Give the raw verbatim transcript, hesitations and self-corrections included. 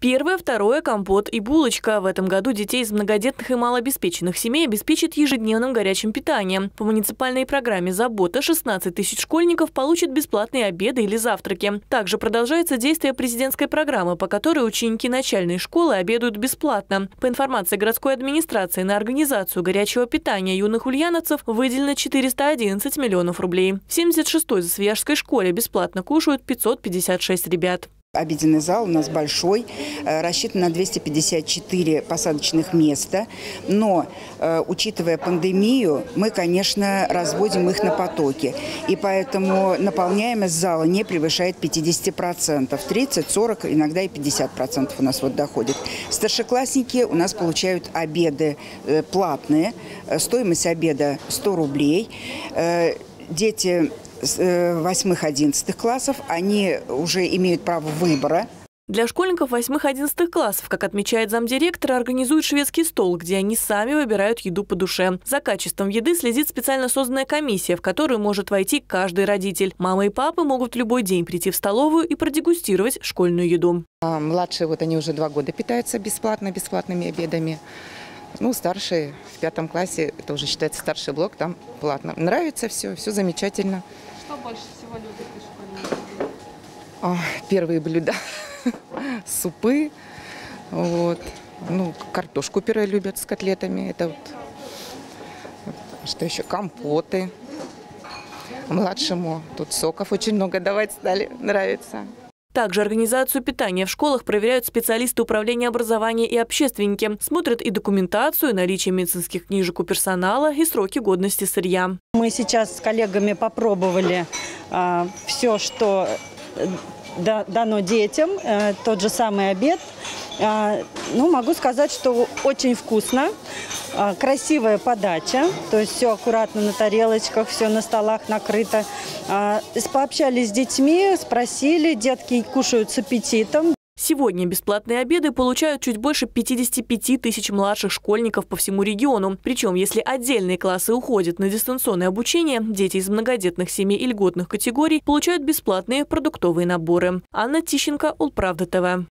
Первое, второе – компот и булочка. В этом году детей из многодетных и малообеспеченных семей обеспечат ежедневным горячим питанием. По муниципальной программе «Забота» шестнадцать тысяч школьников получат бесплатные обеды или завтраки. Также продолжается действие президентской программы, по которой ученики начальной школы обедают бесплатно. По информации городской администрации, на организацию горячего питания юных ульяновцев выделено четыреста одиннадцать миллионов рублей. В семьдесят шестой Засвияжской школе бесплатно кушают пятьсот пятьдесят шесть ребят. Обеденный зал у нас большой, рассчитан на двести пятьдесят четыре посадочных места. Но, учитывая пандемию, мы, конечно, разводим их на потоки. И поэтому наполняемость зала не превышает пятьдесят процентов. тридцать, сорок, иногда и пятьдесят процентов у нас вот доходит. Старшеклассники у нас получают обеды платные. Стоимость обеда сто рублей. Дети восьмых-одиннадцатых классов, они уже имеют право выбора. Для школьников восьмых-одиннадцатых классов, как отмечает замдиректора, организуют шведский стол, где они сами выбирают еду по душе. За качеством еды следит специально созданная комиссия, в которую может войти каждый родитель. Мама и папа могут в любой день прийти в столовую и продегустировать школьную еду. Младшие, вот они уже два года питаются бесплатно, бесплатными обедами. Ну, старшие в пятом классе, это уже считается старший блок, там платно. Нравится все, все замечательно. Что больше всего любит из школьной еды? Первые блюда. Супы, вот. Ну, картошку пюре любят с котлетами. Это вот, что еще, компоты. Младшему тут соков очень много давать стали, нравится. Также организацию питания в школах проверяют специалисты управления образования и общественники. Смотрят и документацию, наличие медицинских книжек у персонала и сроки годности сырья. Мы сейчас с коллегами попробовали а, все, что дано детям, а, тот же самый обед. А, ну, могу сказать, что очень вкусно, а, красивая подача, то есть все аккуратно на тарелочках, все на столах накрыто. А, пообщались с детьми, спросили, детки кушают с аппетитом. Сегодня бесплатные обеды получают чуть больше пятидесяти пяти тысяч младших школьников по всему региону. Причем, если отдельные классы уходят на дистанционное обучение, дети из многодетных семей и льготных категорий получают бесплатные продуктовые наборы. Анна Тищенко, Улправда ТВ.